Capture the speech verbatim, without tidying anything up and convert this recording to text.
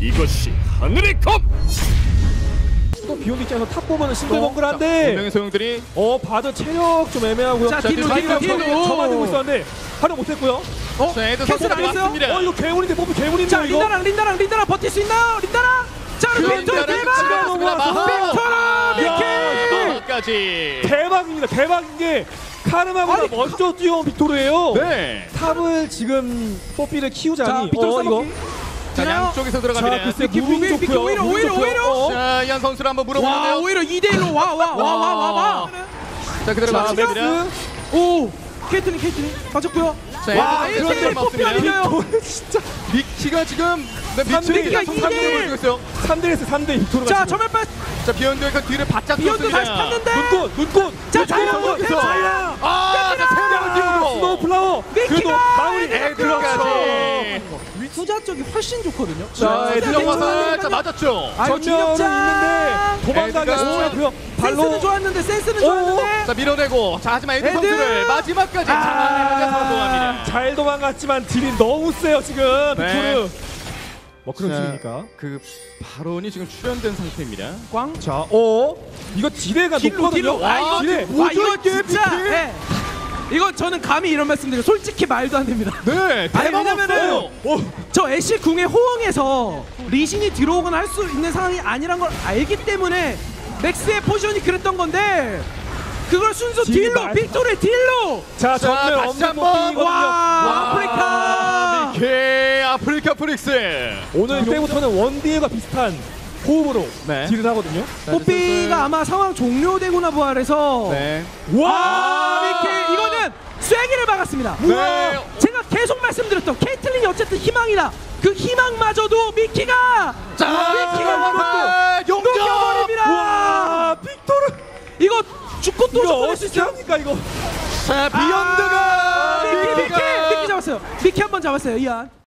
이것이 하늘의 검! 또 비욘드 입장에서 탑 보면은 싱글벙글한데 분명히 소용들이 어 바드 체력 좀 애매하고요. 자, 자, 딜로, 자기가 딜로, 저기 딜로. 저만 들고 있었는데 활용 못했고요. 어? 자, 애들 캔슬 선수가 안 했어요? 왔습니다. 어 이거 괴물인데 뽑기 괴물인데 자, 이거. 린다랑 린다랑 린다랑 버틸 수 있나요? 린다랑! 자, 빅토르 린다랑 대박! 찍어놓고 마하! 빅토르 미키! 마하까지. 대박입니다. 대박인 게 카르마보다 아니, 먼저 뛰어온 빅토르예요. 네. 탑을 지금 뽀삐를 키우자니 자, 빅토르 어, 이거 써먹기. 자, 되나요? 양쪽에서 자 들어갑니다. 글쎄 미키, 무빙 미키, 미키, 좋고요. 오히려, 무빙 오히려, 좋고요. 오히려. 어. 자, 이한 선수를 한번 와, 물어보는데요. 오히려 이 대 일로 와, 와, 와, 와, 와, 와. 자, 그대로 자 맞습니다. 맥스. 오! 케이틀린, 케이틀린. 맞췄고요. 자, 와, 애들 일 대 일 선수들 뽀삐 맞습니다. 아니에요? 진짜 미키가 지금 네, 삼 대가 미치가 이 대 일. 삼 대 일 보여주고 있어요. 삼 대 일 삼 대 빅토르가 자, 지금. 전면 빠지. 자, 비욘드가 뒤를 바짝 비욘드 줬습니다. 다시 탔는데. 눈꽃 눈꽃. 자, 눈꽃, 자이라, 눈꽃, 자이라. 자이라. 아, 자, 세 명을 스노우 띄우고 플라워. 그래도 미키가 마무리. 애들까지. 투자 쪽이 훨씬 좋거든요. 자, 애들 애들 와서 괜찮아요. 자, 맞았죠. 아유, 전면은 기력자. 있는데 도망가기 애들가- 쉽고요. 센스는 발로 좋았는데 센스는 오. 좋았는데 자, 밀어내고. 자, 하지만 애들 애들. 선수를 마지막까지 잡아내면서 성공합니다. 잘 도망갔지만 딜이 너무 세요 지금 네. 빅토르. 뭐 그런 자, 팀입니까? 그 발언이 지금 출연된 상태입니다. 꽝. 자, 어 이거 딜레가 딜로, 높거든요. 딜로. 아, 이거 딜레. 와, 이거 이게 진짜. 미키? 네. 이거 저는 감히 이런 말씀드리고 솔직히 말도 안 됩니다. 네, 아니, 대박 왜냐면은 없어요. 어, 저 애쉬 궁에 호응해서 리신이 들어오거나 할 수 있는 상황이 아니란 걸 알기 때문에 맥스의 포지션이 그랬던 건데 그걸 순수 딜이 딜로 말- 빅토르의 딜로 자, 자, 정면 다시 없는 한번. 뽑히거든요. 와, 아프리카 미키 아프리카 프릭스. 오늘 이때부터는 원디에가 비슷한 호흡으로 네. 딜을 하거든요. 뽀삐가 아마 상황 종료되고나 부활해서 네. 와 미키 이거는 쐐기를 막았습니다. 네. 제가 계속 말씀드렸던 케이틀린이 어쨌든 희망이다. 그 희망마저도 미키가 자, 미키가 이것도 용접. 녹여버립니다. 와, 빅토르. 이거 죽고 또 이거 죽고 어떻게 있어요. 합니까 이거? 자, 비욘드가 미키 미키 미키가 미키 잡았어요. 미키 한 번 잡았어요 이안.